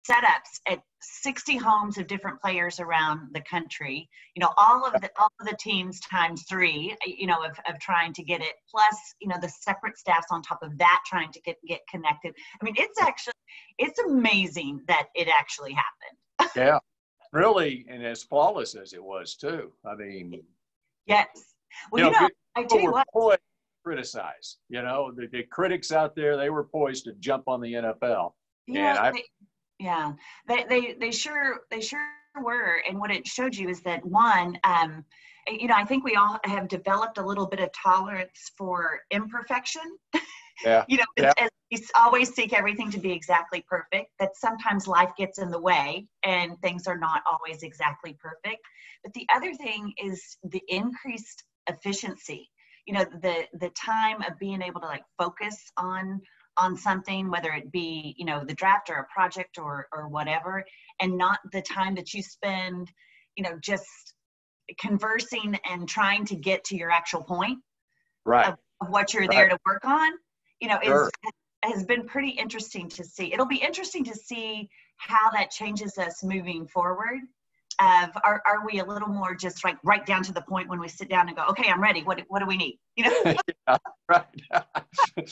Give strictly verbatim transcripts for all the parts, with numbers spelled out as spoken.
setups at sixty homes of different players around the country, you know, all of the, all of the teams times three, you know, of, of trying to get it, plus, you know, the separate staffs on top of that, trying to get, get connected. I mean, it's actually, it's amazing that it actually happened. Yeah, really. And as flawless as it was too. I mean, yes. Well, you know, you know I tell you what. Poised to criticize, you know, the, the critics out there, they were poised to jump on the N F L. You and know, I, they, yeah, they, they, they sure, they sure were. And what it showed you is that one, um, you know, I think we all have developed a little bit of tolerance for imperfection. Yeah. you know, yeah. as we always seek everything to be exactly perfect, that sometimes life gets in the way and things are not always exactly perfect. But the other thing is the increased efficiency, you know, the, the time of being able to like focus on on something, whether it be, you know, the draft or a project or or whatever, and not the time that you spend, you know, just conversing and trying to get to your actual point right. of, of what you're right. there to work on, you know, sure. is has been pretty interesting to see. It'll be interesting to see how that changes us moving forward. Of are, are we a little more just like right down to the point when we sit down and go, okay, I'm ready. What what do we need? You know? yeah, right.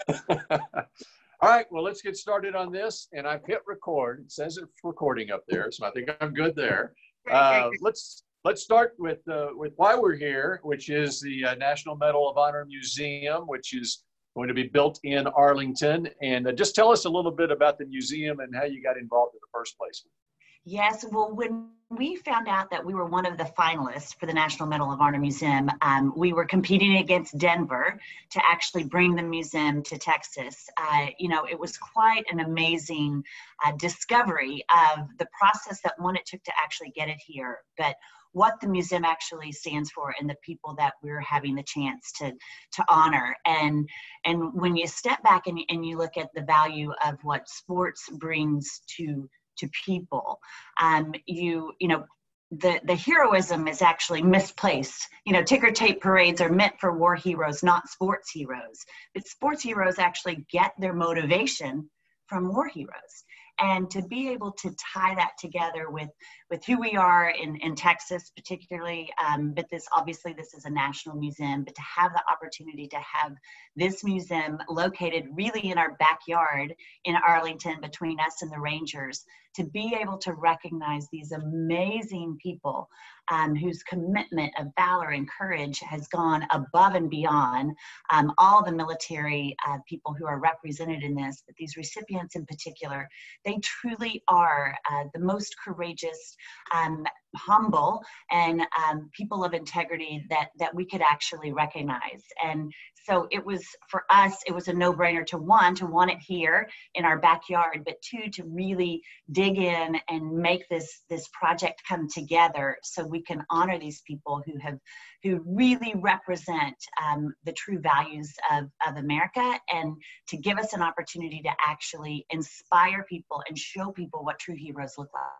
All right, well, let's get started on this. And I've hit record. It says it's recording up there, so I think I'm good there. Uh, let's let's start with uh, with why we're here, which is the uh, National Medal of Honor Museum, which is going to be built in Arlington. And uh, just tell us a little bit about the museum and how you got involved in the first place. Yes, well, when we found out that we were one of the finalists for the National Medal of Honor Museum, um, we were competing against Denver to actually bring the museum to Texas. Uh, you know, it was quite an amazing uh, discovery of the process that one, it took to actually get it here, but what the museum actually stands for and the people that we're having the chance to to honor. And and when you step back and, and you look at the value of what sports brings to to people, um, you, you know, the, the heroism is actually misplaced. You know, ticker tape parades are meant for war heroes, not sports heroes. But sports heroes actually get their motivation from war heroes. And to be able to tie that together with, with who we are in, in Texas particularly, um, but this obviously this is a national museum, but to have the opportunity to have this museum located really in our backyard in Arlington between us and the Rangers, to be able to recognize these amazing people um, whose commitment of valor and courage has gone above and beyond um, all the military uh, people who are represented in this, but these recipients in particular, they truly are uh, the most courageous, um, humble, and um, people of integrity that, that we could actually recognize. And so it was, for us, it was a no-brainer to one, to want it here in our backyard, but two, to really dig in and make this, this project come together so we can honor these people who have, who really represent um, the true values of, of America, and to give us an opportunity to actually inspire people and show people what true heroes look like.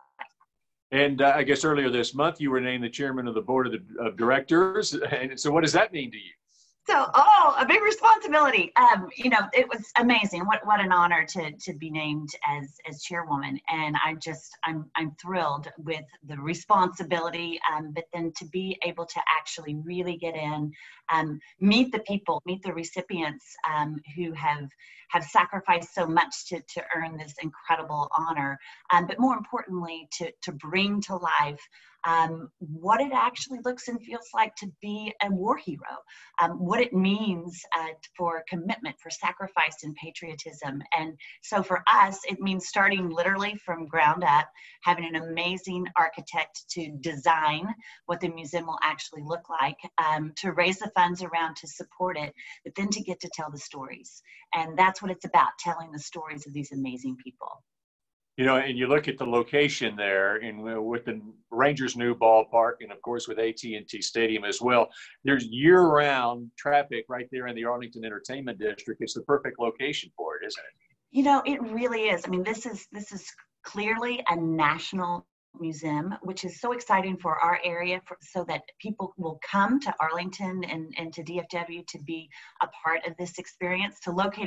And uh, I guess earlier this month, you were named the chairman of the board of, the, of directors. And so what does that mean to you? So, oh, a big responsibility. Um, you know, it was amazing. What what an honor to to be named as as chairwoman. And I just I'm I'm thrilled with the responsibility. Um, but then to be able to actually really get in, um, meet the people, meet the recipients um, who have have sacrificed so much to to earn this incredible honor. Um, but more importantly, to to bring to life Um, what it actually looks and feels like to be a war hero, um, what it means uh, for commitment, for sacrifice and patriotism. And so for us, it means starting literally from ground up, having an amazing architect to design what the museum will actually look like, um, to raise the funds around to support it, but then to get to tell the stories. And that's what it's about, telling the stories of these amazing people. You know, and you look at the location there, and with the Rangers' new ballpark, and of course with A T and T Stadium as well, there's year-round traffic right there in the Arlington Entertainment District. It's the perfect location for it, isn't it? You know, it really is. I mean, this is this is clearly a national museum, which is so exciting for our area, for, so that people will come to Arlington and, and to D F W to be a part of this experience, to locate it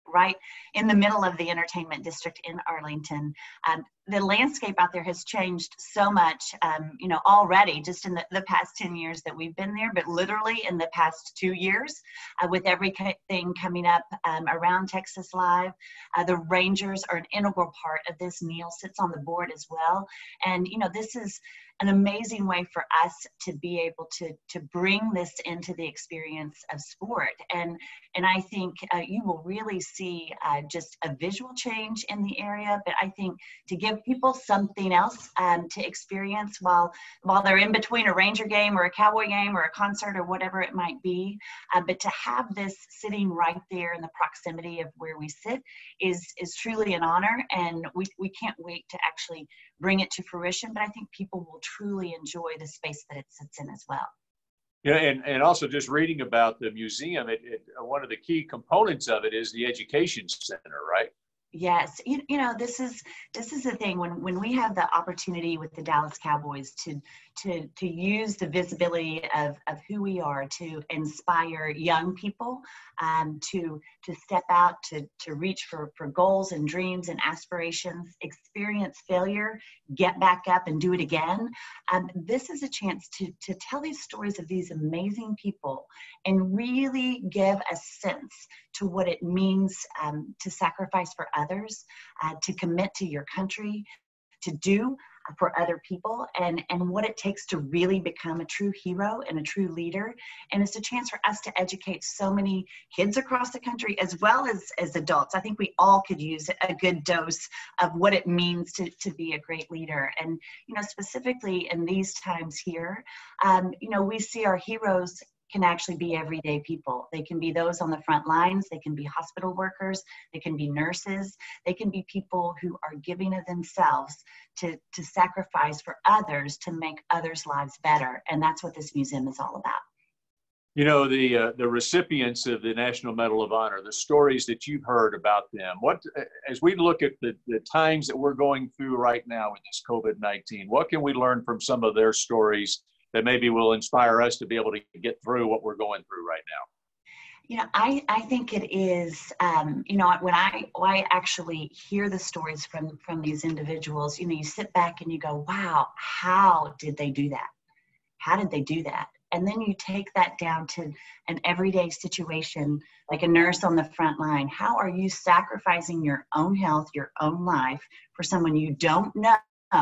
right in the middle of the entertainment district in Arlington. Um, the landscape out there has changed so much, um, you know, already just in the, the past ten years that we've been there, but literally in the past two years uh, with everything coming up um, around Texas Live. Uh, the Rangers are an integral part of this. Neil sits on the board as well. And, you know, this is an amazing way for us to be able to, to bring this into the experience of sport. And, and I think uh, you will really see uh, just a visual change in the area, but I think to give people something else um, to experience while, while they're in between a Ranger game or a Cowboy game or a concert or whatever it might be, uh, but to have this sitting right there in the proximity of where we sit is, is truly an honor, and we, we can't wait to actually bring it to fruition, but I think people will truly enjoy the space that it sits in as well. Yeah, and, and also just reading about the museum, it, it, one of the key components of it is the education center, right? Yes, you, you know, this is this is the thing when when we have the opportunity with the Dallas Cowboys to to to use the visibility of of who we are to inspire young people, um, to to step out, to to reach for for goals and dreams and aspirations, experience failure, get back up and do it again. Um, this is a chance to to tell these stories of these amazing people and really give a sense to what it means um, to sacrifice for others, uh, to commit to your country, to do for other people, and, and what it takes to really become a true hero and a true leader. And it's a chance for us to educate so many kids across the country as well as, as adults. I think we all could use a good dose of what it means to, to be a great leader. And, you know, specifically in these times here, um, you know, we see our heroes can actually be everyday people. They can be those on the front lines. They can be hospital workers. They can be nurses. They can be people who are giving of themselves to, to sacrifice for others to make others' lives better. And that's what this museum is all about. You know, the uh, the recipients of the National Medal of Honor, the stories that you've heard about them, what, as we look at the, the times that we're going through right now with this COVID nineteen, what can we learn from some of their stories that maybe will inspire us to be able to get through what we're going through right now? You know, I, I think it is, um, you know, when I, when I actually hear the stories from, from these individuals, you know, you sit back and you go, wow, how did they do that? How did they do that? And then you take that down to an everyday situation, like a nurse on the front line. How are you sacrificing your own health, your own life for someone you don't know?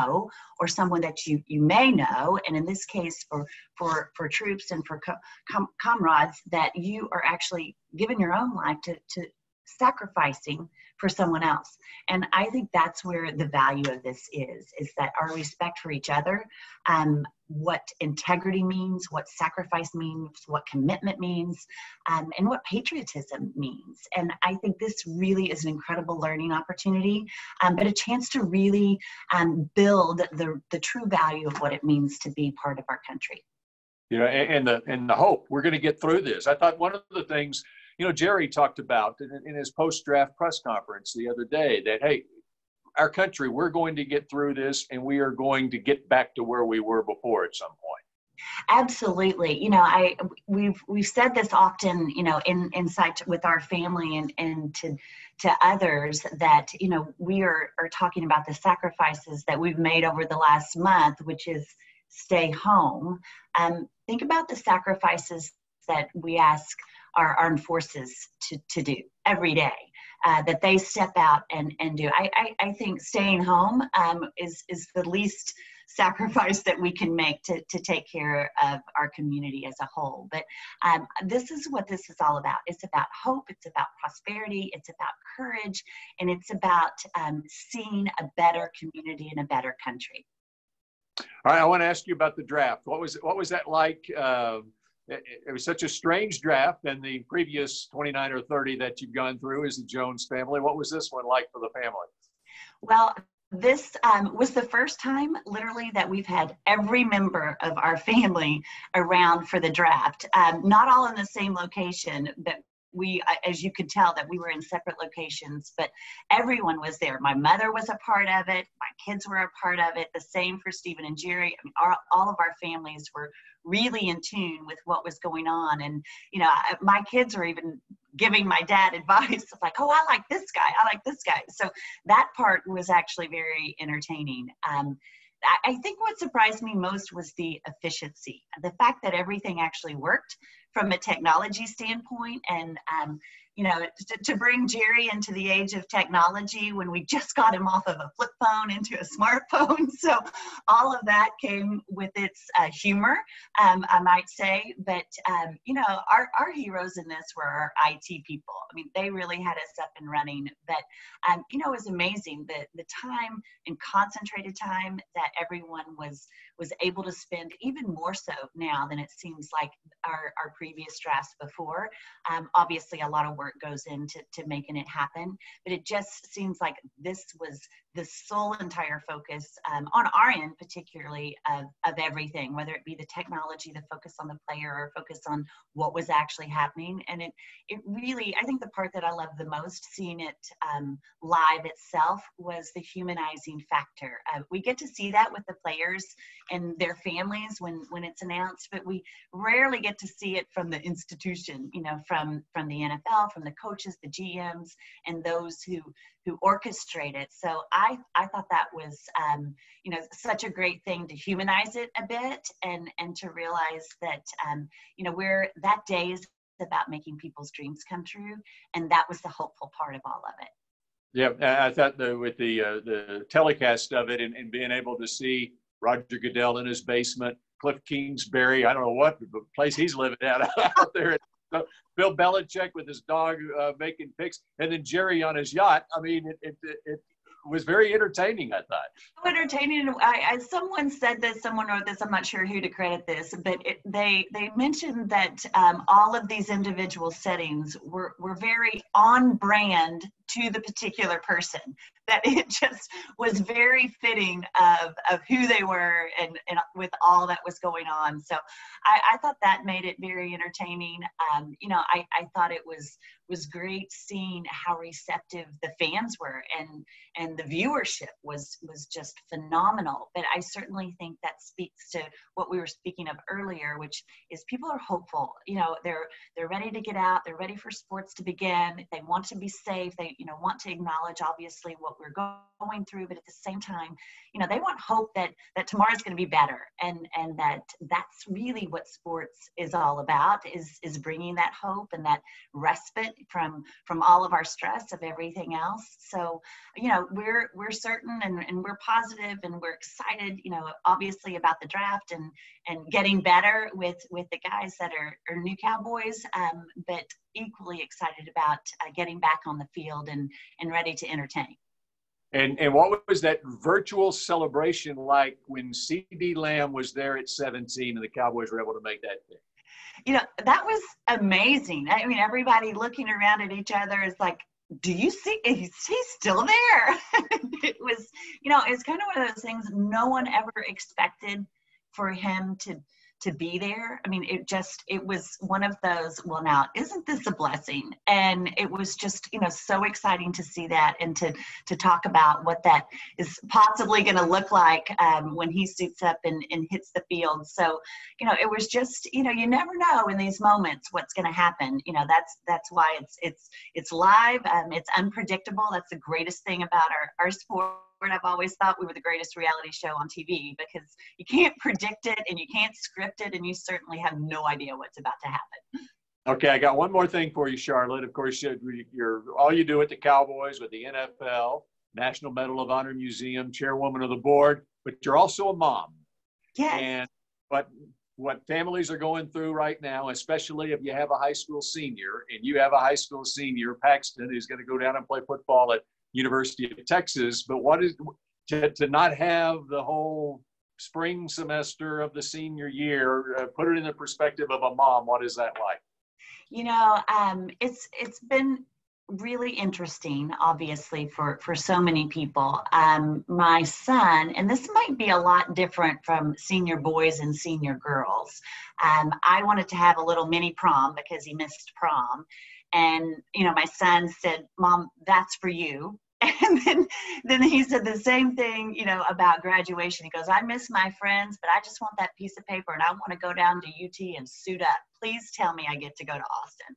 Or someone that you you may know, and in this case for for for troops and for co- com- comrades, that you are actually giving your own life to to sacrificing for someone else. And I think that's where the value of this is, is that our respect for each other, um, what integrity means, what sacrifice means, what commitment means, um, and what patriotism means. And I think this really is an incredible learning opportunity, um, but a chance to really um, build the, the true value of what it means to be part of our country. You know, and, and the and the hope we're going to get through this. I thought one of the things, you know, Jerry talked about in, in his post-draft press conference the other day that, hey, our country, we're going to get through this and we are going to get back to where we were before at some point. Absolutely. You know, I we've we've said this often, you know, in inside with our family and, and to to others that, you know, we are, are talking about the sacrifices that we've made over the last month, which is stay home. Um, think about the sacrifices that we ask our armed forces to, to do every day, uh, that they step out and, and do. I, I, I think staying home um, is, is the least sacrifice that we can make to, to take care of our community as a whole. But um, this is what this is all about. It's about hope. It's about prosperity. It's about courage. And it's about um, seeing a better community and a better country. All right, I want to ask you about the draft. What was what was that like? Uh, it, it was such a strange draft than the previous twenty-nine or thirty that you've gone through as the Jones family. What was this one like for the family? Well, this um, was the first time, literally, that we've had every member of our family around for the draft. Um, not all in the same location, but we, as you could tell, that we were in separate locations, but everyone was there. My mother was a part of it. My kids were a part of it. The same for Stephen and Jerry. I mean, our, all of our families were really in tune with what was going on. And, you know, my kids are even giving my dad advice of like, oh, I like this guy, I like this guy. So that part was actually very entertaining. Um, I, I think what surprised me most was the efficiency, the fact that everything actually worked from a technology standpoint. And, um, you know, to, to bring Jerry into the age of technology when we just got him off of a flip phone into a smartphone. So all of that came with its uh, humor, um, I might say. But, um, you know, our, our heroes in this were our I T people. I mean, they really had us up and running. But, um, you know, it was amazing the, the time and concentrated time that everyone was was able to spend, even more so now than it seems like our, our previous drafts before. Um, obviously, a lot of work goes into to making it happen, but it just seems like this was the sole entire focus um, on our end, particularly of, of everything, whether it be the technology, the focus on the player, or focus on what was actually happening. And it, it really, I think the part that I loved the most, seeing it um, live itself, was the humanizing factor. Uh, we get to see that with the players and their families when, when it's announced, but we rarely get to see it from the institution, you know, from, from the N F L, from the coaches, the G Ms, and those who, who orchestrate it. So I, I thought that was, um, you know, such a great thing to humanize it a bit, and, and to realize that, um, you know, we're, that day is about making people's dreams come true. And that was the hopeful part of all of it. Yeah, I thought the, with the uh, the telecast of it, and, and being able to see Roger Goodell in his basement, Cliff Kingsbury, I don't know what place he's living at out there, Bill Belichick with his dog uh, making pics, and then Jerry on his yacht. I mean, it, it, it, it was very entertaining, I thought. So entertaining. I, I, someone said this, someone wrote this, I'm not sure who to credit this, but it, they they mentioned that um, all of these individual settings were, were very on brand to the particular person, that it just was very fitting of, of who they were, and, and with all that was going on. So I, I thought that made it very entertaining. Um, you know, I, I thought it was was great seeing how receptive the fans were, and and the viewership was was just phenomenal. But I certainly think that speaks to what we were speaking of earlier, which is people are hopeful. You know, they're they're ready to get out, they're ready for sports to begin, they want to be safe, they you know want to acknowledge obviously what we're going through, but at the same time, you know, they want hope that that tomorrow's going to be better, and and that that's really what sports is all about, is is bringing that hope and that respite from from all of our stress of everything else. So, you know, we're we're certain, and, and we're positive, and we're excited, you know, obviously about the draft and and getting better with with the guys that are, are new Cowboys, um, but equally excited about uh, getting back on the field and and ready to entertain. And and what was that virtual celebration like when CeeDee Lamb was there at seventeen and the Cowboys were able to make that pick? You know, that was amazing. I mean, everybody looking around at each other is like, do you see, he's, he's still there. It was, you know, it's kind of one of those things no one ever expected for him to to be there. I mean, it just, it was one of those, well, now, isn't this a blessing? And it was just, you know, so exciting to see that, and to to talk about what that is possibly going to look like um, when he suits up and, and hits the field. So, you know, it was just, you know, you never know in these moments what's going to happen. You know, that's that's why it's it's it's live. Um, it's unpredictable. That's the greatest thing about our, our sport. I've always thought we were the greatest reality show on T V, because you can't predict it and you can't script it, and you certainly have no idea what's about to happen. Okay, I got one more thing for you, Charlotte. Of course, you're all you do at the Cowboys, with the N F L, National Medal of Honor Museum, chairwoman of the board, but you're also a mom. Yes. And what what families are going through right now, especially if you have a high school senior, and you have a high school senior, Paxton, who's going to go down and play football at University of Texas, but what is to, to not have the whole spring semester of the senior year, uh, put it in the perspective of a mom, what is that like? You know, um, it's it's been really interesting, obviously, for, for so many people. Um, my son, and this might be a lot different from senior boys and senior girls. Um, I wanted to have a little mini prom because he missed prom. And, you know, my son said, Mom, that's for you. And then, then he said the same thing, you know, about graduation. He goes, I miss my friends, but I just want that piece of paper, and I want to go down to U T and suit up. Please tell me I get to go to Austin.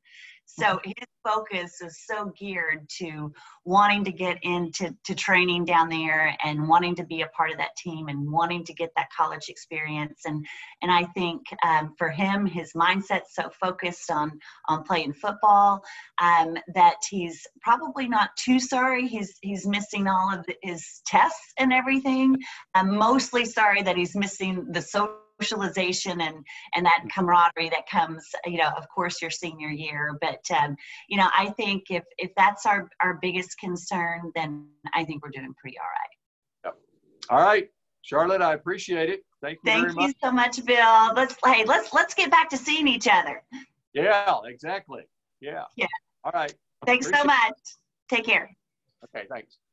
So his focus is so geared to wanting to get into to training down there and wanting to be a part of that team and wanting to get that college experience. And and I think um, for him, his mindset's so focused on on playing football um, that he's probably not too sorry he's he's missing all of the, his tests and everything. I'm mostly sorry that he's missing the social socialization and and that camaraderie that comes, you know, of course, your senior year. But um, you know, I think if if that's our our biggest concern, then I think we're doing pretty all right. Yep. All right, Charlotte, I appreciate it. Thank you Thank very much. Thank you so much, Bill. Let's hey, let's let's get back to seeing each other. Yeah, exactly. Yeah. Yeah. All right. Thanks appreciate so much. Take care. It. Okay, thanks.